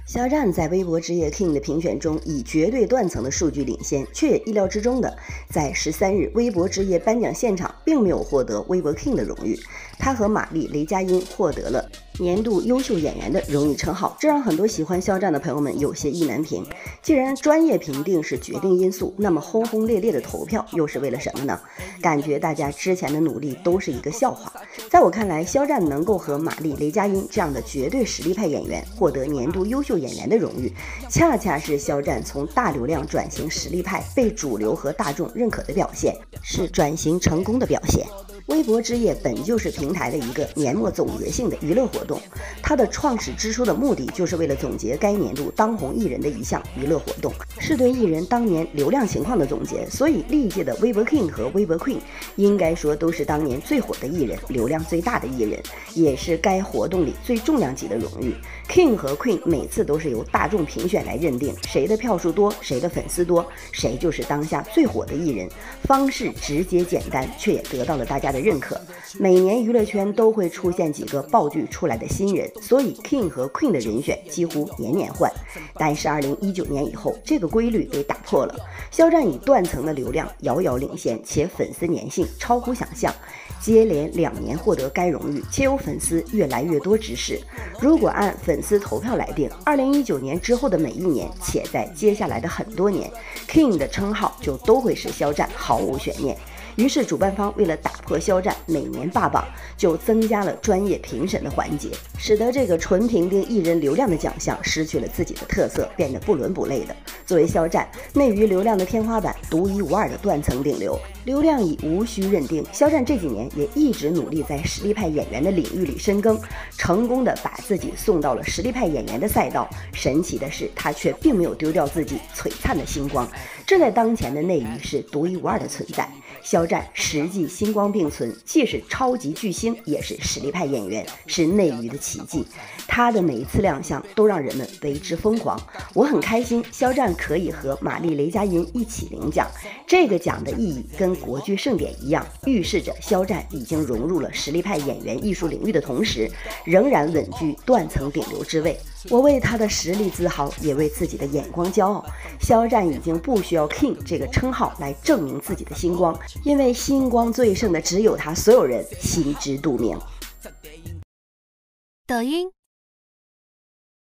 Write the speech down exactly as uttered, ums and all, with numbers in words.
肖战在微博职业 King 的评选中以绝对断层的数据领先，却也意料之中的在十三日微博职业颁奖现场并没有获得微博 King 的荣誉，他和马丽、雷佳音获得了年度优秀演员的荣誉称号，这让很多喜欢肖战的朋友们有些意难平。既然专业评定是决定因素，那么轰轰烈烈的投票又是为了什么呢？感觉大家之前的努力都是一个笑话。在我看来，肖战能够和马丽、雷佳音这样的绝对实力派演员获得年度优秀演员的荣誉，恰恰是肖战从大流量转型实力派被主流和大众认可的表现，是转型成功的表现。微博之夜本就是平台的一个年末总结性的娱乐活动，它的创始之初的目的就是为了总结该年度当红艺人的一项娱乐活动，是对艺人当年流量情况的总结。所以历届的微博 King 和微博 Queen 应该说都是当年最火的艺人，流量最大的艺人，也是该活动里最重量级的荣誉。 King 和 Queen 每次都是由大众评选来认定谁的票数多，谁的粉丝多，谁就是当下最火的艺人，方式直接简单，却也得到了大家的认可。每年娱乐圈都会出现几个爆剧出来的新人，所以 King 和 Queen 的人选几乎年年换。但是二零一九年以后，这个规律被打破了，肖战以断层的流量遥遥领先，且粉丝粘性超乎想象，接连两年获得该荣誉，且有粉丝越来越多之势。如果按粉丝投票来定，二零一九年之后的每一年，且在接下来的很多年， King 的称号就都会是肖战，毫无悬念。于是主办方为了打破肖战每年霸榜，就增加了专业评审的环节，使得这个纯评定艺人流量的奖项失去了自己的特色，变得不伦不类的。作为肖战内娱流量的天花板，独一无二的断层顶流，流量已无需认定。肖战这几年也一直努力在实力派演员的领域里深耕，成功的把自己送到了实力派演员的赛道。神奇的是，他却并没有丢掉自己璀璨的星光，这在当前的内娱是独一无二的存在。肖战实际星光并存，既是超级巨星，也是实力派演员，是内娱的奇迹。他的每一次亮相都让人们为之疯狂。我很开心，肖战可以和马丽、雷佳音一起领奖。这个奖的意义跟国剧盛典一样，预示着肖战已经融入了实力派演员艺术领域的同时，仍然稳居断层顶流之位。我为他的实力自豪，也为自己的眼光骄傲。肖战已经不需要 King 这个称号来证明自己的星光，因为星光最盛的只有他，所有人心知肚明。 抖音、